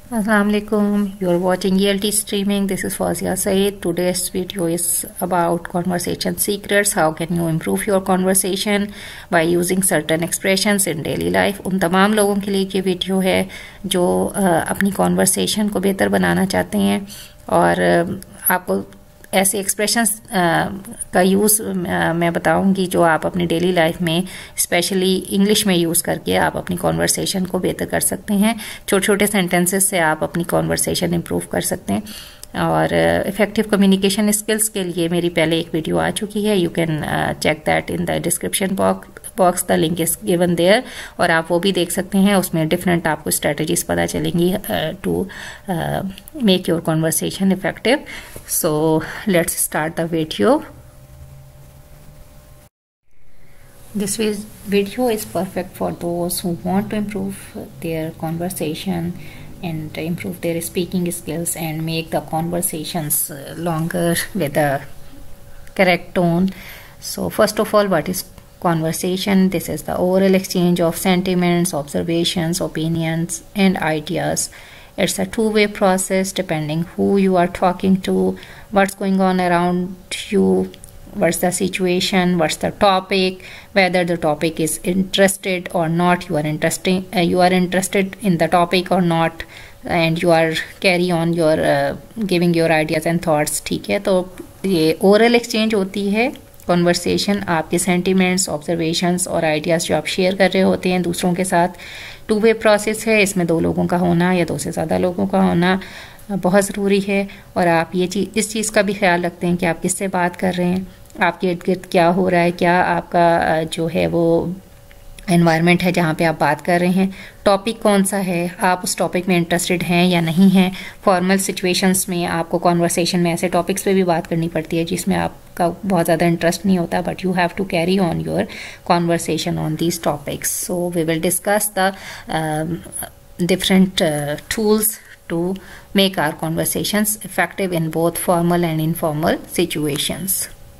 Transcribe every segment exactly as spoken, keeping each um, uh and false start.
Assalamualaikum. You're watching E L T streaming. This is Fazia Said. Today's video is about conversation secrets. How can you improve your conversation by using certain expressions in daily life? उन तमाम लोगों के लिए ये video है जो अपनी conversation को बेहतर बनाना चाहते हैं और आपको ऐसे एक्सप्रेशंस का यूज़ मैं बताऊंगी जो आप अपनी डेली लाइफ में स्पेशली इंग्लिश में यूज़ करके आप अपनी कॉन्वर्सेशन को बेहतर कर सकते हैं। छोटे छोटे सेंटेंसेस से आप अपनी कॉन्वर्सेशन इम्प्रूव कर सकते हैं और इफ़ेक्टिव कम्युनिकेशन स्किल्स के लिए मेरी पहले एक वीडियो आ चुकी है। You can check that in the description box box the link is given there और आप वो भी देख सकते हैं। उसमें डिफरेंट आपको स्ट्रेटजीज पता चलेंगी to make your conversation effective. So let's start the video. This video is perfect for those who want to improve their conversation and improve their speaking skills and make the conversations longer with a correct tone. So first of all, what is conversation? This is the oral exchange of sentiments, observations, opinions and ideas. It's a two-way process depending who you are talking to, what's going on around you, what's the situation, what's the topic, whether the topic is interested or not, you are interesting uh, you are interested in the topic or not, and you are carry on your uh, giving your ideas and thoughts। ठीक है, तो ये oral exchange होती है conversation, आपके sentiments, observations और ideas जो आप शेयर कर रहे होते हैं दूसरों के साथ। टू वे प्रोसेस है, इसमें दो लोगों का होना या दो से ज़्यादा लोगों का होना बहुत ज़रूरी है। और आप ये चीज़ इस चीज़ का भी ख्याल रखते हैं कि आप किससे बात कर रहे हैं, आपके इर्द गिर्द क्या हो रहा है, क्या आपका जो है वो एनवायरनमेंट है जहाँ पे आप बात कर रहे हैं, टॉपिक कौन सा है, आप उस टॉपिक में इंटरेस्टेड हैं या नहीं हैं। फॉर्मल सिचुएशंस में आपको कॉन्वर्सेशन में ऐसे टॉपिक्स पे भी बात करनी पड़ती है जिसमें आपका बहुत ज़्यादा इंटरेस्ट नहीं होता, but you have to carry on your conversation on these topics. So we will discuss the different tools to make our conversations effective in both formal and informal situations.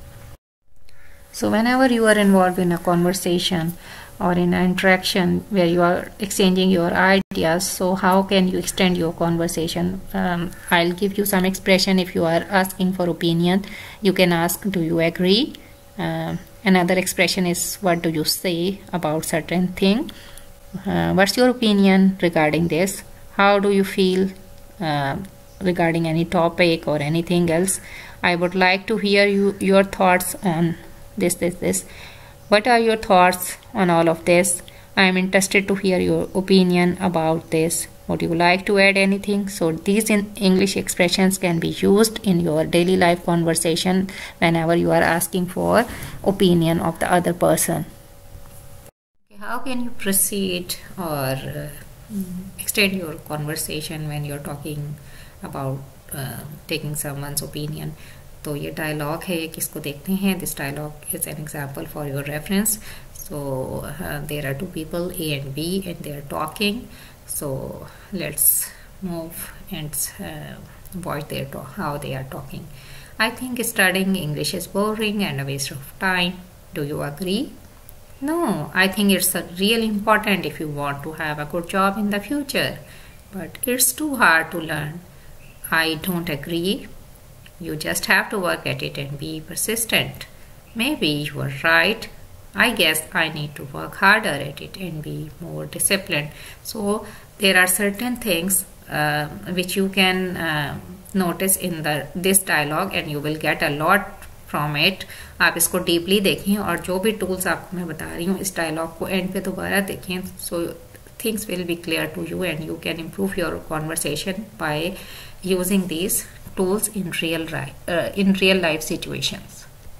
So whenever you are involved in a conversation or in an interaction where you are exchanging your ideas, so how can you extend your conversation? Um, I'll give you some expression. If you are asking for opinion, you can ask, do you agree? Uh, another expression is, what do you say about certain thing? Uh, what's your opinion regarding this? How do you feel uh, regarding any topic or anything else? I would like to hear you your thoughts on this, this, this. What are your thoughts on all of this? I am interested to hear your opinion about this. Would you like to add anything? So these in English expressions can be used in your daily life conversation whenever you are asking for opinion of the other person. How can you proceed or uh, extend your conversation when you're talking about uh, taking someone's opinion? तो ये dialogue है, किसको देखते हैं। This dialogue is an example for your reference. So there are two people, A and B, and they are talking. So let's move and watch there how they are talking. I think studying English is boring and a waste of time. Do you agree? No, I think it's uh, really important if you want to have a good job in the future, but it's too hard to learn. I don't agree. You just have to work at it and be persistent. Maybe you are right. I guess I need to work harder at it and be more disciplined. So there are certain things uh, which you can uh, notice in the this dialogue, and you will get a lot from इट। आप इसको deeply देखें और जो भी tools आपको मैं बता रही हूँ इस डायलॉग को एंड पे दोबारा देखें, so things will be clear to you and you can improve your conversation by using these tools in real in real life situations.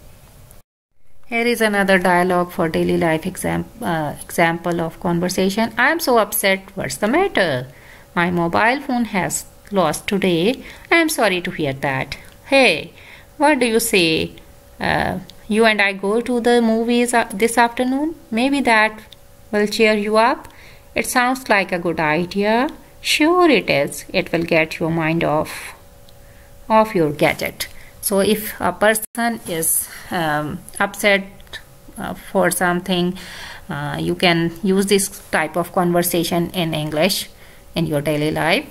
Here is another dialogue for daily life exam uh, example of conversation. I am so upset. What's the matter? My mobile phone has lost today. I am sorry to hear that. Hey, what do you say? Uh, you and I go to the movies uh, this afternoon? Maybe that will cheer you up. It sounds like a good idea. Sure it is. It will get your mind off of your gadget. So if a person is um, upset uh, for something, uh, you can use this type of conversation in English in your daily life.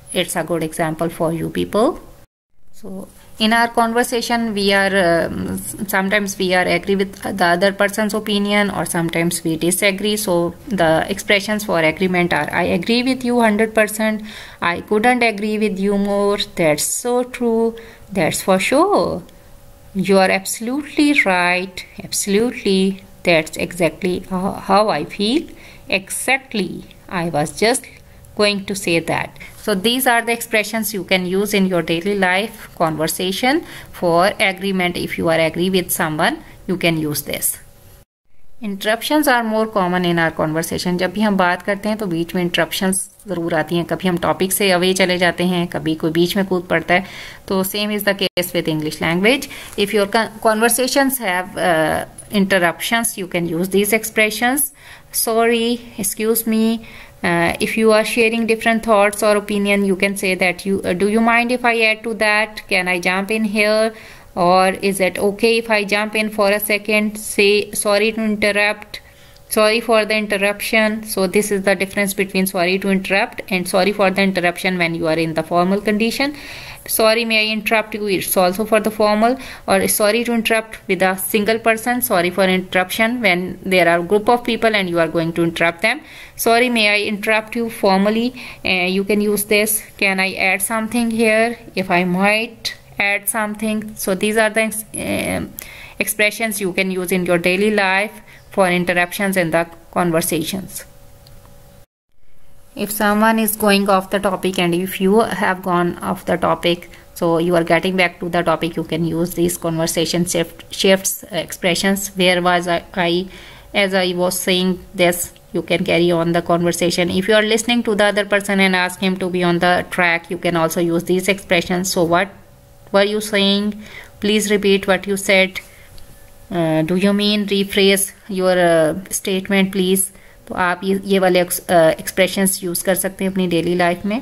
it's a good example for you people. So in our conversation, we are um, sometimes we are agree with the other person's opinion, or sometimes we disagree. So the expressions for agreement are: I agree with you one hundred percent. I couldn't agree with you more. That's so true. That's for sure. You are absolutely right. Absolutely. That's exactly how, how I feel. Exactly. I was just going to say that. So these are the expressions you can use in your daily life conversation for agreement. If you are agree with someone, you can use this. Interruptions are more common in our conversation. जब भी हम बात करते हैं तो बीच में interruptions ज़रूर आती हैं. कभी हम टॉपिक से अवे चले जाते हैं, कभी कोई बीच में कूद पड़ता है. तो same is the case with English language. If your conversations have uh, interruptions, you can use these expressions. Sorry, excuse me. Uh, if you are sharing different thoughts or opinion, you can say that you uh, do you mind if I add to that? Can I jump in here? Or is it okay if I jump in for a second? Say sorry to interrupt. Sorry for the interruption. So this is the difference between sorry to interrupt and sorry for the interruption when you are in the formal condition. Sorry, may I interrupt you? It's also for the formal. Or sorry to interrupt with a single person. Sorry for interruption when there are a group of people and you are going to interrupt them. Sorry, may I interrupt you formally? Uh, you can use this. Can I add something here? If I might add something. So these are the uh, expressions you can use in your daily life for interruptions in the conversations. If someone is going off the topic and if you have gone off the topic, so you are getting back to the topic, you can use these conversation shift, shifts uh, expressions. Where was I, I? As I was saying this, you can carry on the conversation. If you are listening to the other person and ask him to be on the track, you can also use these expressions. So what were you saying? Please repeat what you said. Uh, do you mean? Rephrase your uh, statement please. तो आप ये ये वाले expressions use कर सकते हैं अपनी daily life में.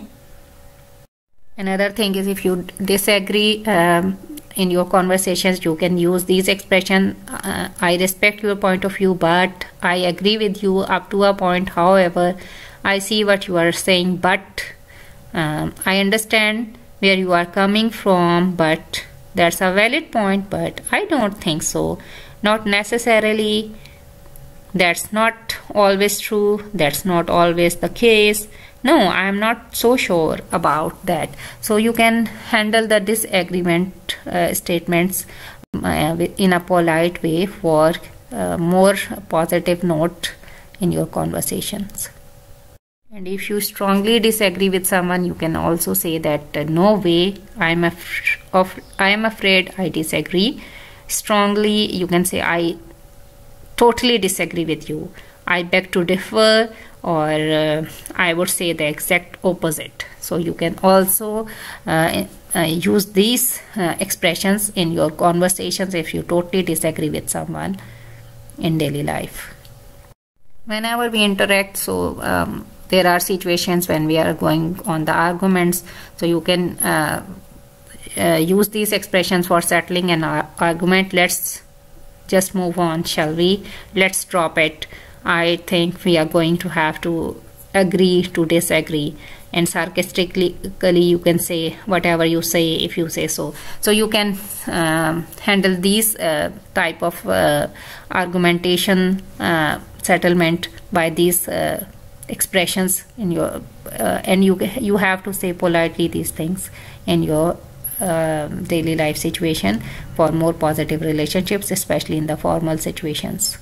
Another thing is if you disagree um, in your conversations, you can use these expressions. Uh, I respect your point of view, but I agree with you up to a point. However, I see what you are saying, but um, I understand where you are coming from, but that's a valid point, but I don't think so. Not necessarily. That's not always true. That's not always the case. No, I am not so sure about that. So you can handle the disagreement uh, statements uh, in a polite way for a more positive note in your conversations. And if you strongly disagree with someone, you can also say that uh, no way, I am af- of I am afraid I disagree. Strongly, you can say I totally disagree with you. I beg to differ, or uh, I would say the exact opposite. So you can also uh, uh, use these uh, expressions in your conversations if you totally disagree with someone in daily life. Whenever we interact, so um, there are situations when we are going on the arguments, so you can uh, uh, use these expressions for settling an ar- argument. Let's just move on, shall we? Let's drop it. I think we are going to have to agree to disagree. And sarcastically, you can say whatever you say if you say so. So you can um, handle these uh, type of uh, argumentation uh, settlement by these uh, expressions in your uh, and you you have to say politely these things in your uh, daily life situation for more positive relationships, especially in the formal situations.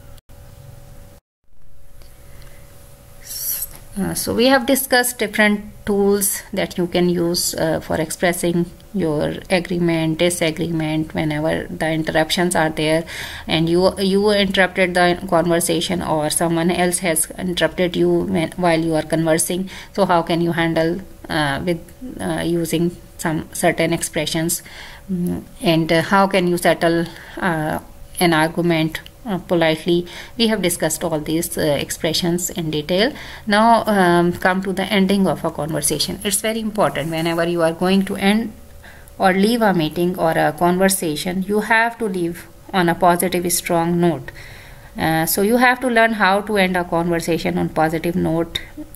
Uh, so we have discussed different tools that you can use uh, for expressing your agreement, disagreement whenever the interruptions are there, and you you interrupted the conversation or someone else has interrupted you when, while you are conversing. So how can you handle uh, with uh, using some certain expressions, mm, and uh, how can you settle uh, an argument Uh, politely? We have discussed all these uh, expressions in detail. Now um, come to the ending of a conversation. It's very important whenever you are going to end or leave a meeting or a conversation, you have to leave on a positive, strong note. Uh, so you have to learn how to end a conversation on positive note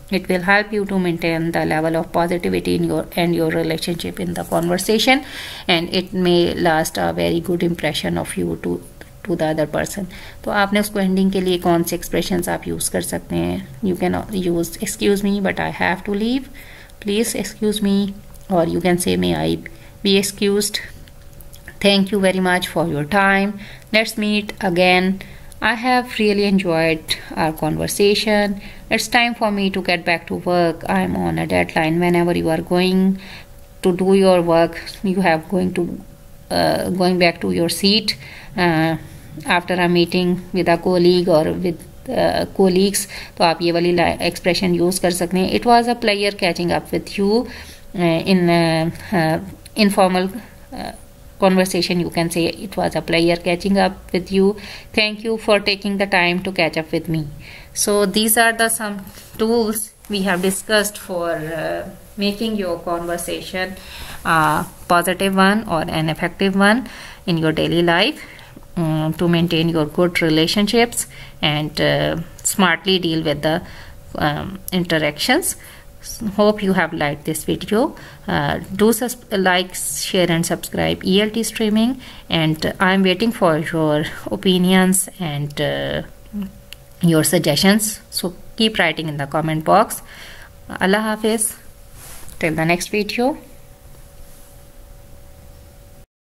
It will help you to maintain the level of positivity in your and your relationship in the conversation, and it may last a very good impression of you to to the other person. तो आपने उसको ending के लिए कौन से expressions आप use कर सकते हैं? You can use excuse me but I have to leave, please excuse me, or you can say may I be excused, thank you very much for your time, let's meet again, I have really enjoyed our conversation, it's time for me to get back to work, I'm on a deadline. Whenever you are going to do your work, you have going to uh, going back to your seat uh, after a meeting with a colleague or with uh, colleagues, तो आप ये वाली expression use कर सकते हैं. It was a player catching up with you uh, in uh, uh, informal uh, conversation. You can say it was a player catching up with you. Thank you for taking the time to catch up with me. So these are the some tools we have discussed for uh, making your conversation a positive one or an effective one in your daily life, um, to maintain your good relationships and uh, smartly deal with the um, interactions. Hope you have liked this video. Uh, do like, share and subscribe E L T streaming, and uh, I'm waiting for your opinions and uh, your suggestions, so keep writing in the comment box. Allah Hafiz, till the next video.